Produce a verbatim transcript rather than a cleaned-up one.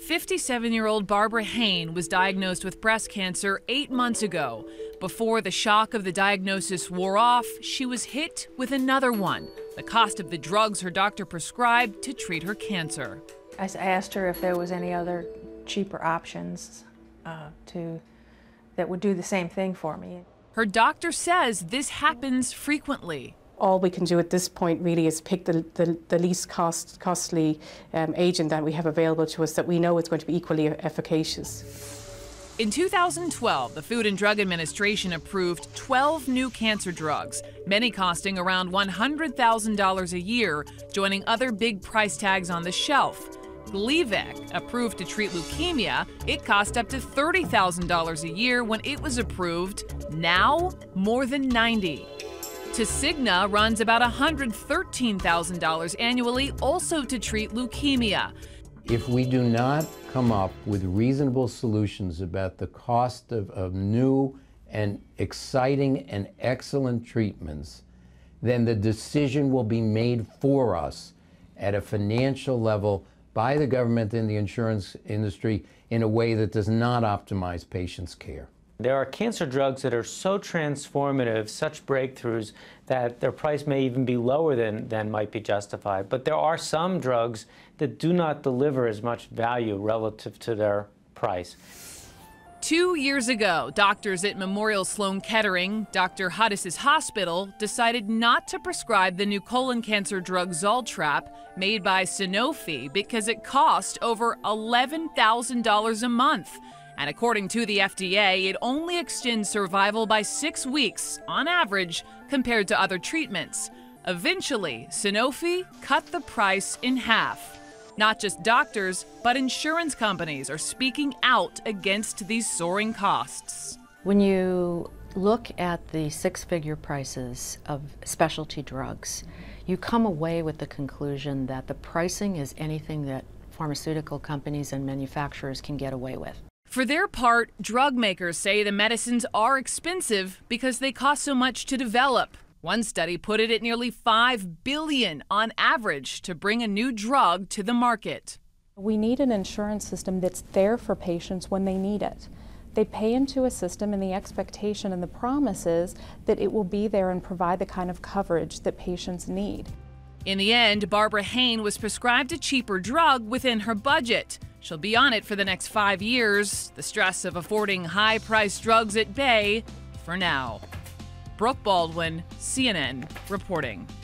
fifty-seven-year-old Barbara Hain was diagnosed with breast cancer eight months ago. Before the shock of the diagnosis wore off, she was hit with another one, the cost of the drugs her doctor prescribed to treat her cancer. I asked her if there was any other cheaper options uh, to, that would do the same thing for me. Her doctor says this happens frequently. All we can do at this point really is pick the, the, the least cost, costly um, agent that we have available to us that we know is going to be equally efficacious. In two thousand twelve, the Food and Drug Administration approved twelve new cancer drugs, many costing around one hundred thousand dollars a year, joining other big price tags on the shelf. Gleevec, approved to treat leukemia, it cost up to thirty thousand dollars a year when it was approved. Now, more than ninety thousand dollars. Tasigna runs about one hundred thirteen thousand dollars annually, also to treat leukemia. If we do not come up with reasonable solutions about the cost of, of new and exciting and excellent treatments, then the decision will be made for us at a financial level by the government and the insurance industry in a way that does not optimize patients' care. There are cancer drugs that are so transformative, such breakthroughs, that their price may even be lower than, than might be justified. But there are some drugs that do not deliver as much value relative to their price. Two years ago, doctors at Memorial Sloan Kettering, Doctor Hudis's hospital, decided not to prescribe the new colon cancer drug Zoltrap, made by Sanofi, because it cost over eleven thousand dollars a month. And according to the F D A, it only extends survival by six weeks, on average, compared to other treatments. Eventually, Sanofi cut the price in half. Not just doctors, but insurance companies are speaking out against these soaring costs. When you look at the six-figure prices of specialty drugs, you come away with the conclusion that the pricing is anything that pharmaceutical companies and manufacturers can get away with. For their part, drug makers say the medicines are expensive because they cost so much to develop. One study put it at nearly five billion dollars on average to bring a new drug to the market. We need an insurance system that's there for patients when they need it. They pay into a system, and the expectation and the promise is that it will be there and provide the kind of coverage that patients need. In the end, Barbara Hain was prescribed a cheaper drug within her budget. She'll be on it for the next five years, the stress of affording high-priced drugs at bay for now. Brooke Baldwin, C N N, reporting.